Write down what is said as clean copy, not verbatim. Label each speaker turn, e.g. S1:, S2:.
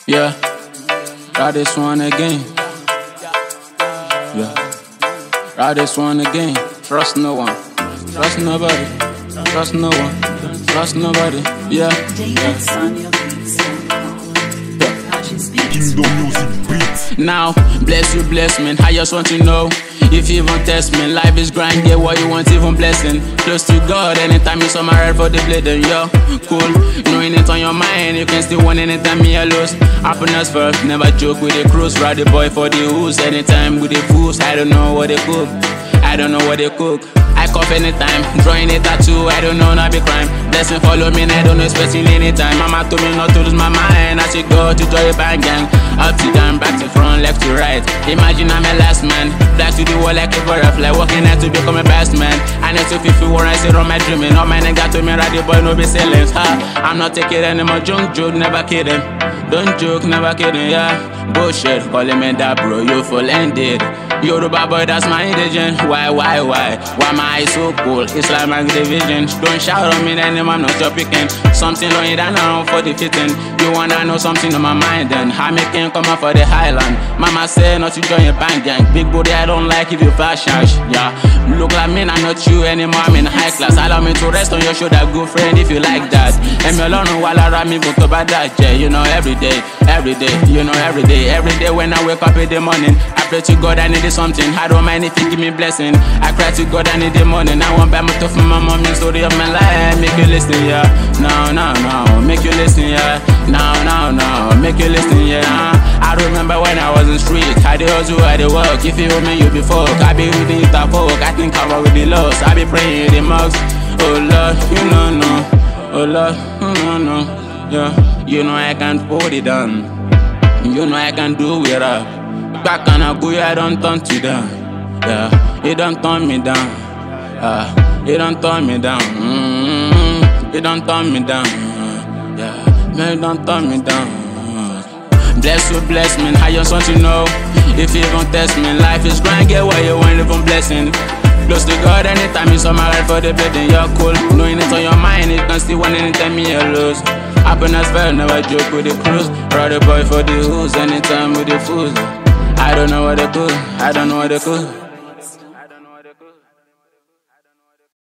S1: Yeah, try this one again. Yeah, try this one again. Trust no one, trust nobody, trust no one, trust nobody. Yeah. Now, bless you, bless me. I just want to know if you even test me. Life is grind, yeah, what you want, even blessing. Close to God, anytime you saw my head for the bleeding, yo, cool. Knowing it on your mind, you can still win anytime me a lose. Happiness first, never joke with the cruise. Rady Boy for the who's, anytime with the fools. I don't know what they cook, I don't know what they cook. I cough anytime, drawing a tattoo, I don't know, not be crime. Blessing follow me, I don't know, expecting anytime. Mama told me not to lose my mind, I should go to joy bang gang. Up to down, back to front, left to right. Imagine I'm a last man, black to the wall like a butterfly, walking out to become a best man. I need to feel when I sit on my dreaming. All my nigga told me, Rady Boy, no be silence. I'm not taking it anymore, joke, never kidding. Don't joke, never kidding, yeah. Bullshit, calling me that bro, you full ended. Yoruba boy, that's my indigent. Why my eyes so cool? It's like my division. Don't shout on me anymore, I'm not your picking. Something low down now for the fitting. You wanna know something on my mind then? I make him come up for the highland. Mama say not to join a band gang. Big booty, I don't like if you flash ash. Yeah, look like me, I'm not you anymore, I'm in high class. Allow me to rest on your shoulder, good friend, if you like that. And me alone while I rap me, but about that, yeah. You know, every day, you know, every day when I wake up in the morning, I pray to God I need something. I don't mind if you give me blessing. I cry to God I need the money. I want back my stuff from my mommy, story of my life. Make you listen, yeah. No, make you listen, yeah. No, make you listen, yeah. I remember when I was in the street, I did hustle, I did work. If you owe me, you be folk. I be reading it up, folk. I think I'm with the lost. I be praying the mugs. Oh Lord, you know, no. Oh Lord, no. Yeah, you know I can put it down. You know I can do it up. Back on a good, I don't turn to down. Yeah, it don't turn me down. It don't turn me down. It don't turn me down. Yeah, it don't turn me down. Bless you, bless me. I just want to know if you even test me. Life is grind, get what you want, even blessing. Close to God anytime you saw my life for the building, you're cool. Knowing it on your mind, you can still win anytime you lose. Happiness fell, never joke with the cruise. Rady Boy for the who's, anytime with the fools. I don't know what they could, I don't know what they could.